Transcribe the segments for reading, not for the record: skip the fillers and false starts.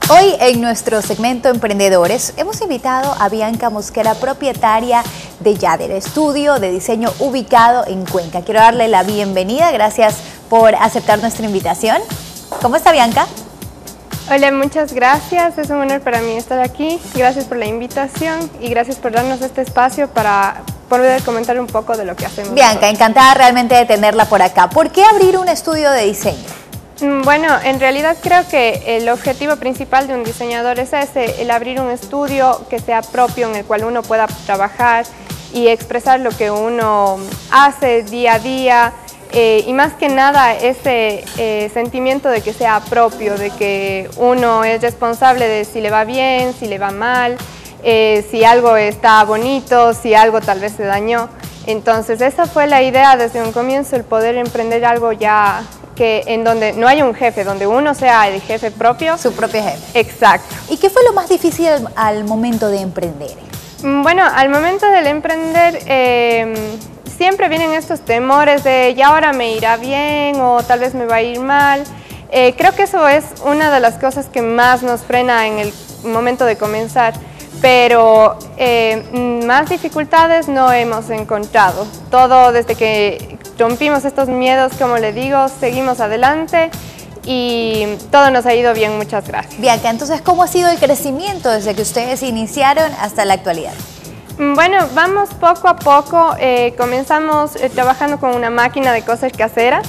Hoy en nuestro segmento Emprendedores hemos invitado a Bianca Mosquera, propietaria de Yader, estudio de diseño ubicado en Cuenca. Quiero darle la bienvenida, gracias por aceptar nuestra invitación. ¿Cómo está, Bianca? Hola, muchas gracias, es un honor para mí estar aquí. Gracias por la invitación y gracias por darnos este espacio para poder comentar un poco de lo que hacemos. Bianca, encantada realmente de tenerla por acá. ¿Por qué abrir un estudio de diseño? Bueno, en realidad creo que el objetivo principal de un diseñador es ese, el abrir un estudio que sea propio, en el cual uno pueda trabajar y expresar lo que uno hace día a día, y más que nada ese sentimiento de que sea propio, de que uno es responsable de si le va bien, si le va mal, si algo está bonito, si algo tal vez se dañó. Entonces esa fue la idea desde un comienzo, el poder emprender algo ya en donde no haya un jefe, donde uno sea el jefe propio. Su propio jefe. Exacto. ¿Y qué fue lo más difícil al momento de emprender? Bueno, al momento del emprender siempre vienen estos temores de ya ahora me irá bien o tal vez me va a ir mal. Creo que eso es una de las cosas que más nos frena en el momento de comenzar. Pero más dificultades no hemos encontrado. Todo desde que rompimos estos miedos, como le digo, seguimos adelante y todo nos ha ido bien, muchas gracias. Bianca, entonces, ¿cómo ha sido el crecimiento desde que ustedes iniciaron hasta la actualidad? Bueno, vamos poco a poco. Comenzamos trabajando con una máquina de coser casera.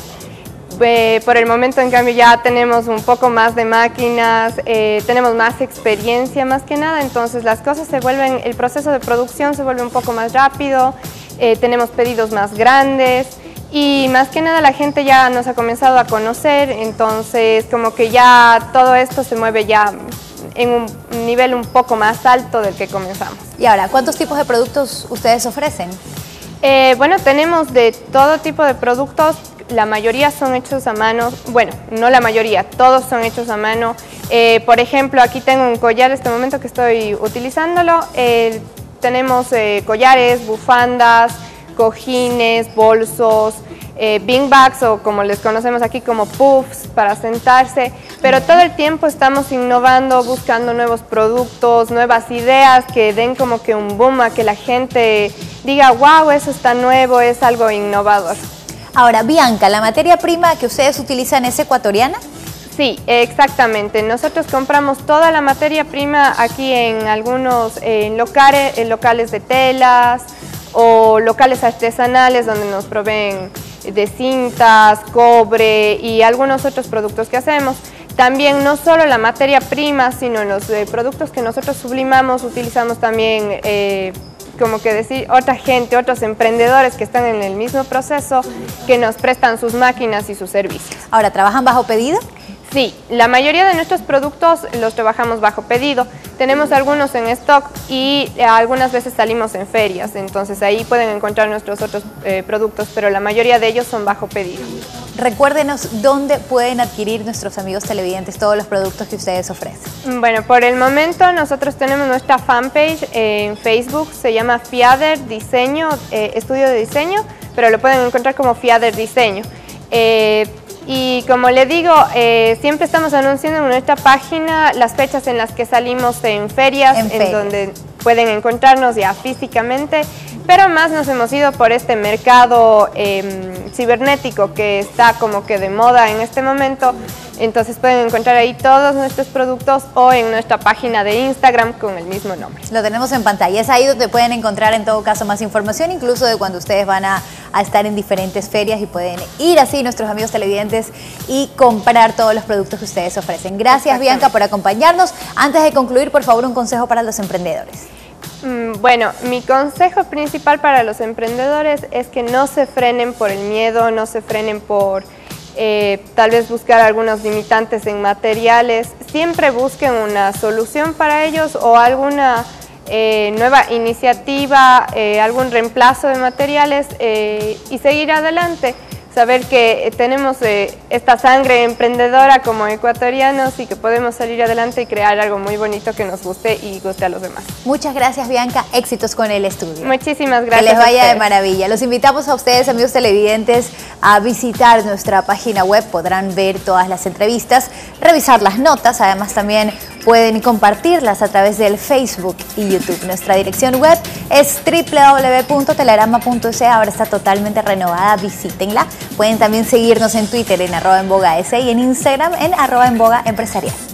Por el momento, en cambio, ya tenemos un poco más de máquinas, tenemos más experiencia más que nada, entonces las cosas el proceso de producción se vuelve un poco más rápido, tenemos pedidos más grandes y más que nada la gente ya nos ha comenzado a conocer, entonces como que ya todo esto se mueve ya en un nivel un poco más alto del que comenzamos. Y ahora, ¿cuántos tipos de productos ustedes ofrecen? Bueno, tenemos de todo tipo de productos. La mayoría son hechos a mano, bueno, no la mayoría, todos son hechos a mano. Por ejemplo, aquí tengo un collar en este momento que estoy utilizándolo. Tenemos collares, bufandas, cojines, bolsos, beanbags o como les conocemos aquí como puffs para sentarse. Pero todo el tiempo estamos innovando, buscando nuevos productos, nuevas ideas que den como que un boom a que la gente diga, wow, eso está nuevo, es algo innovador. Ahora, Bianca, ¿la materia prima que ustedes utilizan es ecuatoriana? Sí, exactamente. Nosotros compramos toda la materia prima aquí en algunos locales de telas o locales artesanales donde nos proveen de cintas, cobre y algunos otros productos que hacemos. También no solo la materia prima, sino los productos que nosotros sublimamos, utilizamos también como que decir, otra gente, otros emprendedores que están en el mismo proceso, que nos prestan sus máquinas y sus servicios. Ahora, ¿trabajan bajo pedido? Sí, la mayoría de nuestros productos los trabajamos bajo pedido. Tenemos algunos en stock y algunas veces salimos en ferias, entonces ahí pueden encontrar nuestros otros productos, pero la mayoría de ellos son bajo pedido. Recuérdenos dónde pueden adquirir nuestros amigos televidentes todos los productos que ustedes ofrecen. Bueno, por el momento nosotros tenemos nuestra fanpage en Facebook, se llama Fiader Diseño, Estudio de Diseño, pero lo pueden encontrar como Fiader Diseño. Y como le digo, siempre estamos anunciando en nuestra página las fechas en las que salimos en ferias, en donde pueden encontrarnos ya físicamente, pero más nos hemos ido por este mercado cibernético que está como que de moda en este momento. Entonces pueden encontrar ahí todos nuestros productos o en nuestra página de Instagram con el mismo nombre. Lo tenemos en pantalla, es ahí donde pueden encontrar en todo caso más información, incluso de cuando ustedes van a estar en diferentes ferias y pueden ir así nuestros amigos televidentes y comprar todos los productos que ustedes ofrecen. Gracias, Bianca, por acompañarnos. Antes de concluir, por favor, un consejo para los emprendedores. Bueno, mi consejo principal para los emprendedores es que no se frenen por el miedo, no se frenen por tal vez buscar algunos limitantes en materiales. Siempre busquen una solución para ellos o alguna nueva iniciativa, algún reemplazo de materiales y seguir adelante. Saber que tenemos esta sangre emprendedora como ecuatorianos y que podemos salir adelante y crear algo muy bonito que nos guste y guste a los demás. Muchas gracias, Bianca. Éxitos con el estudio. Muchísimas gracias. Que les vaya de maravilla. Los invitamos a ustedes, amigos televidentes, a visitar nuestra página web. Podrán ver todas las entrevistas, revisar las notas. Además, también pueden compartirlas a través del Facebook y YouTube. Nuestra dirección web es www.telerama.es. Ahora está totalmente renovada, visítenla. Pueden también seguirnos en Twitter en @enbogaes y en Instagram en @enbogaempresarial.